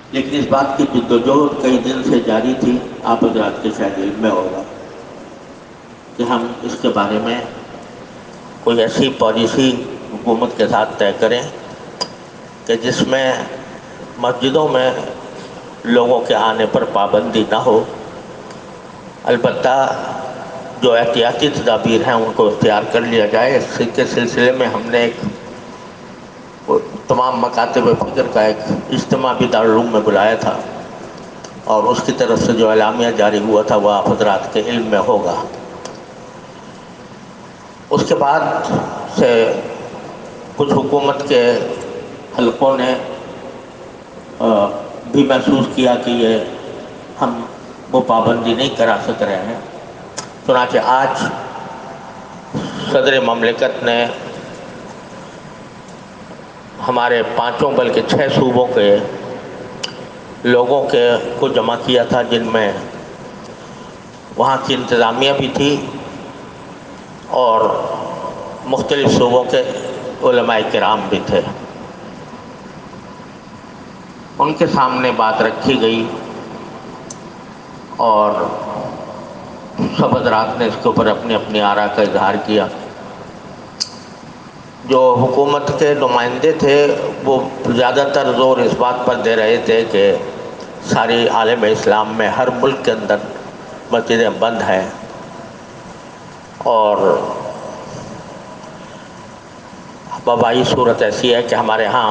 لیکن اس بات کی جدوجہد کئی دن سے جاری تھی، آپ حضرات کے شاید علم میں ہوگا کہ ہم اس کے بارے میں کوئی ایسی پالیسی حکومت کے ساتھ طے کریں کہ جس میں مسجدوں میں لوگوں کے آنے پر پابندی نہ ہو، البتہ جو احتیاطی تدابیر ہیں ان کو اختیار کر لیا جائے۔ اس کے سلسلے میں ہم نے ایک تمام مکاتب فکر کا ایک اجتماع بھی دارالعلوم میں بلایا تھا، اور اس کی طرف سے جو اعلامیہ جاری ہوا تھا وہ آپ حضرات کے علم میں ہوگا۔ اس کے بعد سے کچھ حکومت کے حلقوں نے بھی محسوس کیا کہ یہ ہم وہ پابندی نہیں کرا سک رہے ہیں، چنانچہ آج صدر مملکت نے ہمارے 5 بلکہ 6 صوبوں کے لوگوں کو جمع کیا تھا، جن میں وہاں کی انتظامیہ بھی تھی اور مختلف صوبوں کے علماء کرام بھی تھے۔ ان کے سامنے بات رکھی گئی اور سب حضرات نے اس کے اوپر اپنی اپنی آراء کا اظہار کیا۔ جو حکومت کے نمائندے تھے وہ زیادہ تر زور اس بات پر دے رہے تھے کہ ساری عالم اسلام میں ہر ملک کے اندر مسجدیں بند ہیں، اور وبائی صورت ایسی ہے کہ ہمارے ہاں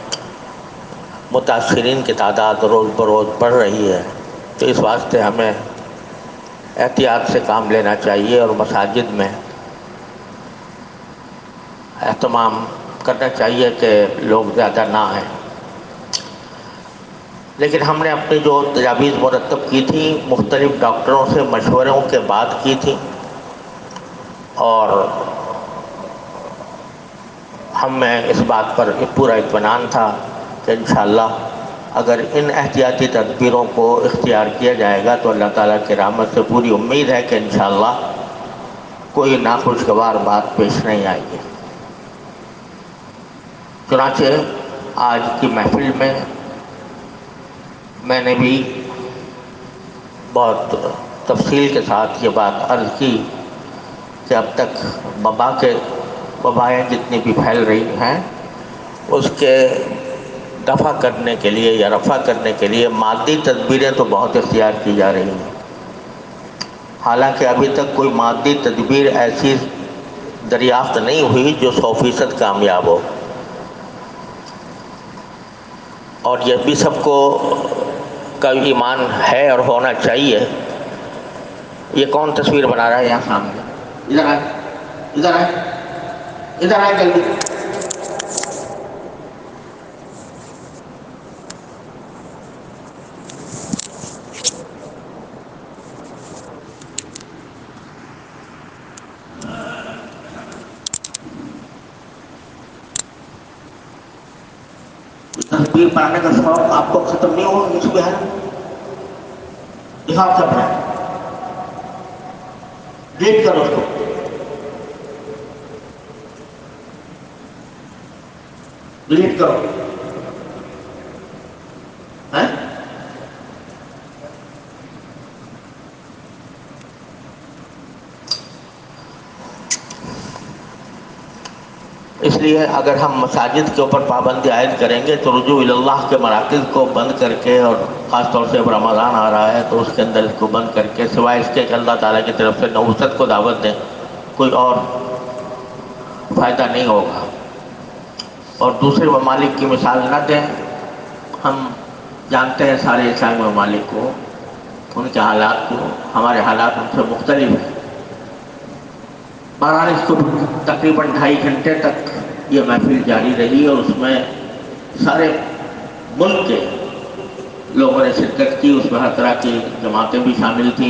متاثرین کی تعداد روز بروز بڑھ رہی ہے، تو اس واسطے ہمیں احتیاط سے کام لینا چاہیے اور مساجد میں اہتمام کرنا چاہیے کہ لوگ زیادہ نہ آئیں۔ لیکن ہم نے اپنی جو تجاویز مرتب کی تھی مختلف ڈاکٹروں سے مشوروں کے بعد کی تھی، اور ہم میں اس بات پر پورا اطمینان تھا کہ انشاءاللہ اگر ان احتیاطی تدبیروں کو اختیار کیا جائے گا تو اللہ تعالیٰ کی رحمت سے پوری امید ہے کہ انشاءاللہ کوئی ناخوشگوار بات پیش نہیں آئے گی۔ چنانچہ آج کی محفل میں نے بھی بہت تفصیل کے ساتھ یہ بات عرض کی کہ اب تک وبائیں جتنی بھی پھیل رہی ہیں اس کے دفع کرنے کے لیے یا رفع کرنے کے لیے مادی تدبیریں تو بہت اختیار کی جا رہی ہیں، حالانکہ ابھی تک کوئی مادی تدبیر ایسی دریافت نہیں ہوئی جو 100% کامیاب ہو، اور یہ بھی سب کو کا ایمان ہے اور ہونا چاہیے۔ یہ کون تصویر بنا رہا ہے یہاں سامنے؟ ادھر آئے، ادھر آئے، ادھر آئے جلدی۔ تصویر بنانے کا شوق آپ کو ختم نہیں ہوا؟ اس میں ہے دکھاؤ کیا بنا، ڈیلیٹ کرو اس کو۔ ڈیلیٹ کرو ہیں؟ اس لیے اگر ہم مساجد کے اوپر پابندی عائد کریں گے تو رجوع اللہ کے مراکز کو بند کر کے، اور خاص طور سے اب رمضان آ رہا ہے تو اس کے اندر اس کو بند کر کے، سوائے اس کے کہ اللہ تعالیٰ کی طرف سے نوست کو دعوت دیں، کوئی اور فائدہ نہیں ہوگا۔ اور دوسرے ممالک کی مثال نہ دیں، ہم جانتے ہیں سارے اسلامی ممالک کو، ان کے حالات کو، ہمارے حالات ان سے مختلف ہیں۔ بہرحال اس کو تقریباً 2.5 گھنٹے تک یہ محفل جاری رہی، اور اس میں سارے ملک کے لوگوں نے شرکت کی، اس میں ہر طرح کی جماعتیں بھی شامل تھیں۔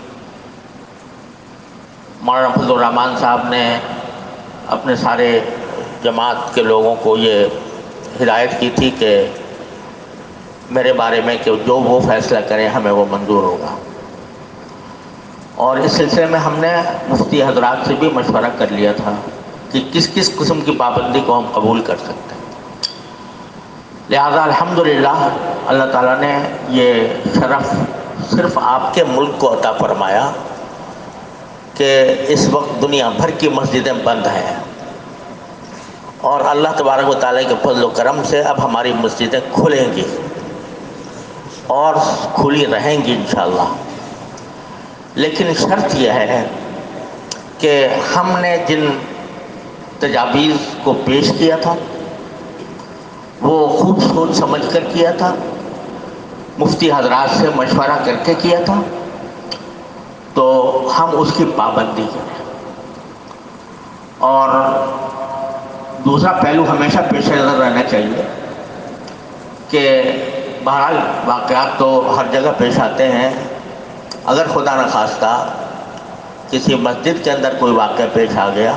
مولانا فضل الرحمان صاحب نے اپنے سارے جماعت کے لوگوں کو یہ ہدایت کی تھی کہ میرے بارے میں کہ جو وہ فیصلہ کریں ہمیں وہ منظور ہوگا، اور اس سلسلے میں ہم نے مفتی حضرات سے بھی مشورہ کر لیا تھا کہ کس کس قسم کی پابندی کو ہم قبول کر سکتے ہیں۔ لہذا الحمدللہ اللہ تعالیٰ نے یہ شرف صرف آپ کے ملک کو عطا فرمایا کہ اس وقت دنیا بھر کی مسجدیں بند ہیں، اور اللہ تبارک و تعالیٰ کے فضل و کرم سے اب ہماری مسجدیں کھلیں گی اور کھلی رہیں گی انشاءاللہ۔ لیکن شرط یہ ہے کہ ہم نے جن تجاویز کو پیش کیا تھا وہ خوب سوچ سمجھ کر کیا تھا، مفتی حضرات سے مشورہ کر کے کیا تھا، تو ہم اس کی پابندی کریں۔ اور دوسرا پہلو ہمیشہ پیش نظر رہنا چاہیے کہ بہرحال واقعات تو ہر جگہ پیش آتے ہیں، اگر خدا نخواستہ کسی مسجد کے اندر کوئی واقعہ پیش آ گیا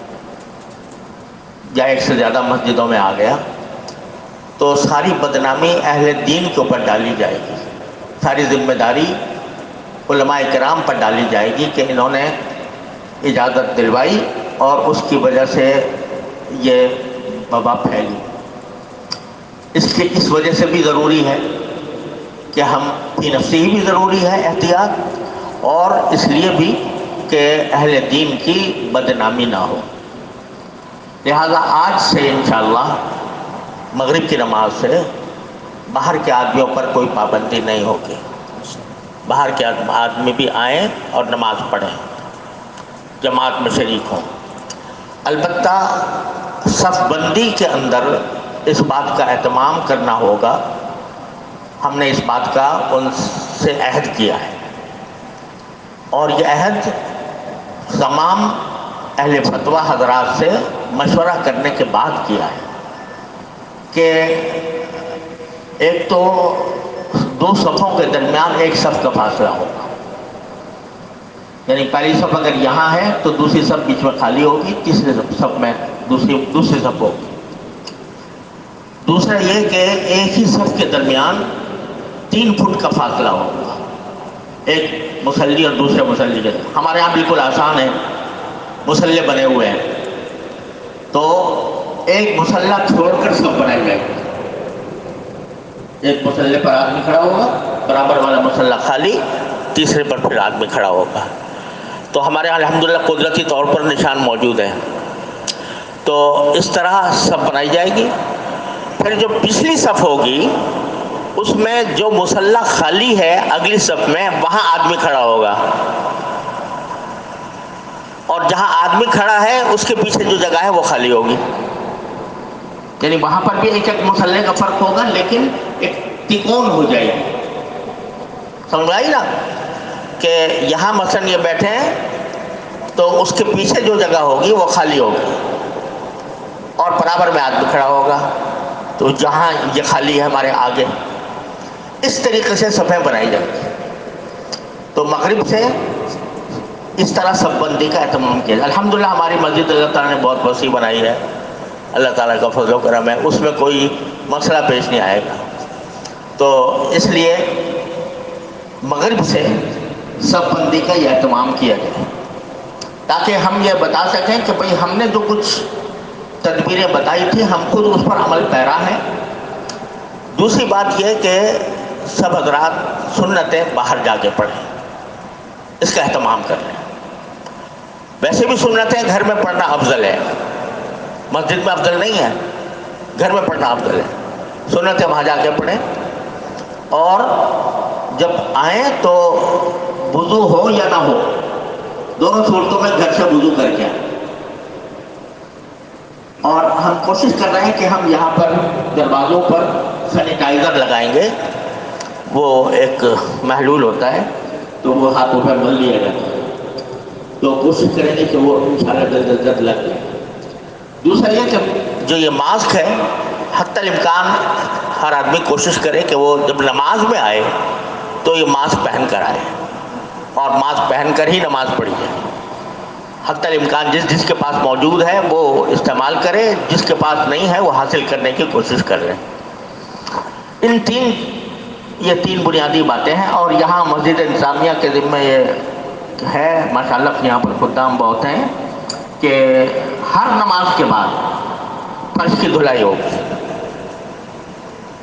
یا ایک سے زیادہ مسجدوں میں آ گیا تو ساری بدنامی اہل دین کے اوپر ڈالی جائے گی، ساری ذمہ داری علماء کرام پر ڈالی جائے گی کہ انہوں نے اجازت دلوائی اور اس کی وجہ سے یہ وبا پھیلی۔ اس وجہ سے بھی ضروری ہے کہ ہم فی نفسی ہی بھی ضروری ہے احتیاط، اور اس لیے بھی کہ اہل دین کی بدنامی نہ ہو۔ لہذا آج سے انشاءاللہ مغرب کی نماز سے باہر کے آدمیوں پر کوئی پابندی نہیں ہوگی، باہر کے آدمی بھی آئیں اور نماز پڑھیں، جماعت میں شریک ہوں۔ البتہ صف بندی کے اندر اس بات کا اہتمام کرنا ہوگا، ہم نے اس بات کا ان سے عہد کیا ہے، اور یہ عہد تمام اہل فتویٰ حضرات سے مشورہ کرنے کے بعد کیا ہے کہ ایک تو دو صفوں کے درمیان ایک صف کا فاصلہ ہوگا، یعنی پہلی صف اگر یہاں ہے تو دوسری صف بیچ میں خالی ہوگی، تیسری صف میں دوسری صف ہوگی۔ دوسرا یہ کہ ایک ہی صف کے درمیان 3 فٹ کا فاصلہ ہوگا، ایک مصلی اور دوسرے مصلی کے۔ ہمارے یہاں بالکل آسان ہے، مصلے بنے ہوئے ہیں، تو ایک مصلہ چھوڑ کر صف بنائی جائے گی، ایک مصلے پر آدمی کھڑا ہوگا، برابر والا مصلہ خالی، تیسرے پر پھر آدمی کھڑا ہوگا۔ تو ہمارے یہاں الحمدللہ قدرتی طور پر نشان موجود ہیں، تو اس طرح صف بنائی جائے گی۔ پھر جو پچھلی صف ہوگی اس میں جو مصلہ خالی ہے اگلی صف میں، وہاں آدمی کھڑا ہوگا، اور جہاں آدمی کھڑا ہے اس کے پیچھے جو جگہ ہے وہ خالی ہوگی، یعنی وہاں پر بھی ایک مصلے کا فرق ہوگا، لیکن ایک تکون ہو جائے گی۔ سمجھ آئی نا کہ یہاں مثلا یہ بیٹھے ہیں تو اس کے پیچھے جو جگہ ہوگی وہ خالی ہوگی، اور برابر میں آدمی کھڑا ہوگا، تو جہاں یہ خالی ہے ہمارے آگے، اس طریقے سے صفیں بنائی جائیں گی۔ تو مغرب سے اس طرح صف بندی کا اہتمام کیا جائے۔ الحمدللہ ہماری مسجد اللہ تعالیٰ نے بہت وسیع بنائی ہے، اللہ تعالیٰ کا فضل و کرم ہے، اس میں کوئی مسئلہ پیش نہیں آئے گا۔ تو اس لیے مغرب سے صف بندی کا یہ اہتمام کیا جائے، تاکہ ہم یہ بتا سکیں کہ بھئی ہم نے جو کچھ تدبیریں بتائی تھی ہم خود اس پر عمل پیرا ہیں۔ دوسری بات یہ کہ سب حضرات سنتیں باہر جا کے پڑھیں، اس کا اہتمام کر لیں۔ ویسے بھی سنتیں گھر میں پڑھنا افضل ہے، مسجد میں افضل نہیں ہے، گھر میں پڑھنا افضل ہے۔ سنتیں وہاں جا کے پڑھیں، اور جب آئیں تو وضو ہو یا نہ ہو، دونوں صورتوں میں گھر سے وضو کر کے آئیں۔ اور ہم کوشش کر رہے ہیں کہ ہم یہاں پر دروازوں پر سینیٹائزر لگائیں گے، وہ ایک محلول ہوتا ہے تو وہ ہاتھوں پہ مل لیا جاتا ہے، تو کوشش کریں گے کہ وہ انشاءاللہ جلد جلد لگ جائے۔ دوسرا یہ کہ جو یہ ماسک ہے حتی الامکان ہر آدمی کوشش کرے کہ وہ جب نماز میں آئے تو یہ ماسک پہن کر آئے، اور ماسک پہن کر ہی نماز پڑھی جائے۔ حتی الامکان جس کے پاس موجود ہے وہ استعمال کرے، جس کے پاس نہیں ہے وہ حاصل کرنے کی کوشش کر رہے ہیں۔ یہ تین بنیادی باتیں ہیں، اور یہاں مسجد انتظامیہ کے ذمہ یہ ہے، ماشاءاللہ یہاں پر خدام بہت ہیں، کہ ہر نماز کے بعد فرش کی دھلائی ہوگی،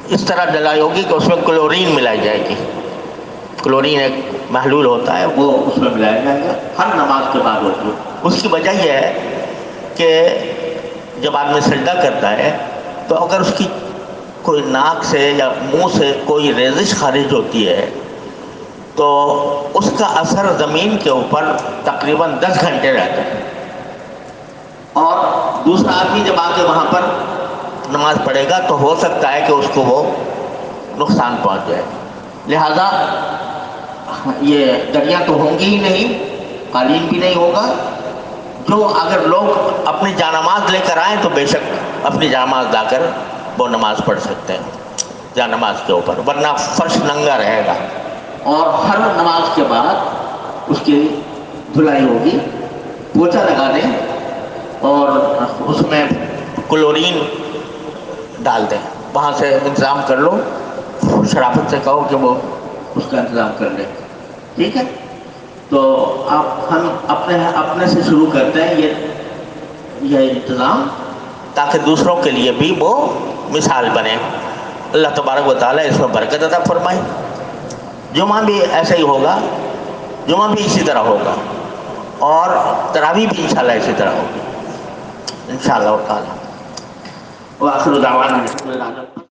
اس طرح ڈلائی ہوگی کہ اس میں کلورین ملائی جائے گی. کلورین ایک محلول ہوتا ہے، وہ اس میں ملایا جائے گا، ہر نماز کے بعد ہوتی ہے. اس کی وجہ یہ ہے کہ جب آدمی سجدہ کرتا ہے تو اگر اس کی کوئی ناک سے یا منہ سے کوئی ریزش خارج ہوتی ہے تو اس کا اثر زمین کے اوپر تقریباً 10 گھنٹے رہتا ہے، اور دوسرا آدمی جب آ کے وہاں پر نماز پڑھے گا تو ہو سکتا ہے کہ اس کو وہ نقصان پہنچ جائے. لہذا یہ دریا تو ہوں گی ہی نہیں، قالین بھی نہیں ہوگا. جو اگر لوگ اپنی جانماز لے کر آئیں تو بے شک اپنی جانماز لا کر وہ نماز پڑھ سکتے ہیں جانماز کے اوپر، ورنہ فرش ننگا رہے گا. اور ہر نماز کے بعد اس کی دھلائی ہوگی، پوچھا لگا دیں اور اس میں کلورین ڈال دیں. وہاں سے انتظام کر لو، شرافت سے کہو کہ وہ اس کا انتظام کر لیں. ٹھیک ہے؟ تو ہم اپنے سے شروع کرتے ہیں یہ انتظام، تاکہ دوسروں کے لیے بھی وہ مثال بنے. اللہ تبارک و تعالیٰ اس میں برکت عطا فرمائے. جمعہ بھی ایسا ہی ہوگا، جمعہ بھی اسی طرح ہوگا، اور تراویح بھی انشاءاللہ اسی طرح ہوگی انشاءاللہ تعالیٰ. وآخر دعوانا الحمدللہ.